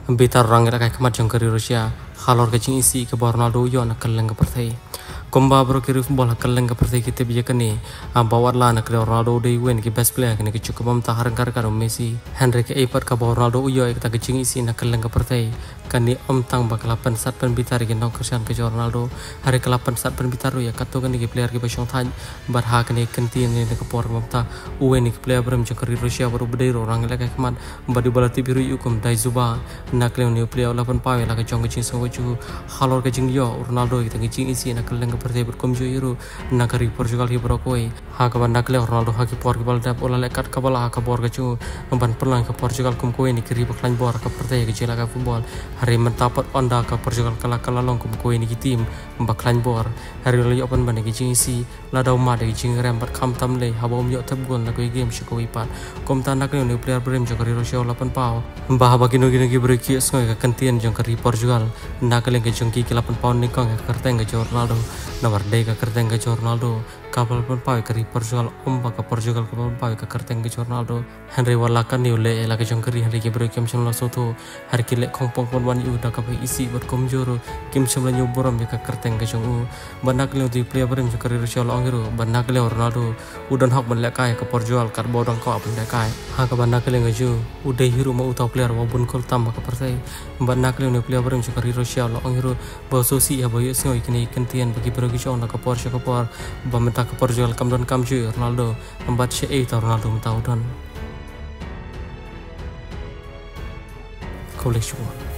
Bitar orang ira kai kemat jong kari Rusia halor ke cing isi ke Ronaldo yo nak keleng ke pertai komba bro kiri football keleng ke pertai kita bija kene bawat la nak Ronaldo de win ke best player kene ke cukup am tahar kar karo Messi Henry ke ipat ke Ronaldo yo kita ke cing isi nak keleng ke pertai kani om tang bakalapan sat pen bitar ke nong kersian ke Ronaldo hari kelapan sat pen bitar ya katu kene ke player ke pasong tan barha kene kentien ne ke por mamta uwen ke player bram jong kari Rusia baru bedai orang ira kai kemat badi bola tibiru yukum dai zuba nak leon new player lapan pawe la ke jong ke cing so ju halor ke jing yo Ronaldo kita ke cing isi nak keleng ke pertai berkom jo iru nakari Portugal hi brokoi ha ka ban nak le Ronaldo ha ki por ke bal dap ola lekat ka bala ka bor ke ju ban perlang ke Portugal kum ko ni kiri baklan bor ke pertai ke jela ka football hari mentapat onda ka Portugal kala kala long kum ko ni ki tim baklan bor hari li open ban ke cing isi la daw ma de cing rem bat kham tam le ha bom yo tab gon la ko game shiko ipat kom ta nak le new player brem jo kari Russia lapan pau bah bagi no gini breki so ka kentien jong kari Portugal nak le ke jong ki 8 pound ni kong ka kerteng ke Ronaldo nomor day ka kerteng ke Ronaldo kapal pun pawe kari Portugal ka Portugal kapal pawe ka kerteng ke Ronaldo Henry walakan ni ule la ke jong kari Henry ke breki kem la soto har ki le khong pong pon wan yu da ka isi ber kom joro kim la nyu borom ka kerteng ke jong u banak le di player brem jo kari Russia long hero banak le Ronaldo udan hok ban le kai ka Portugal kar bodong ko apun le kai ha ka banak le ngaju udai hero ma utau player wa bun kol tam ka pertai banak le player brem jo kari Russia long hero bo so si ya boyo singoi kini kentian bagi breki jong na ka Porsche ka por ba menta ka Portugal kam don kam ju Ronaldo membat she Ronaldo mentau don koleksion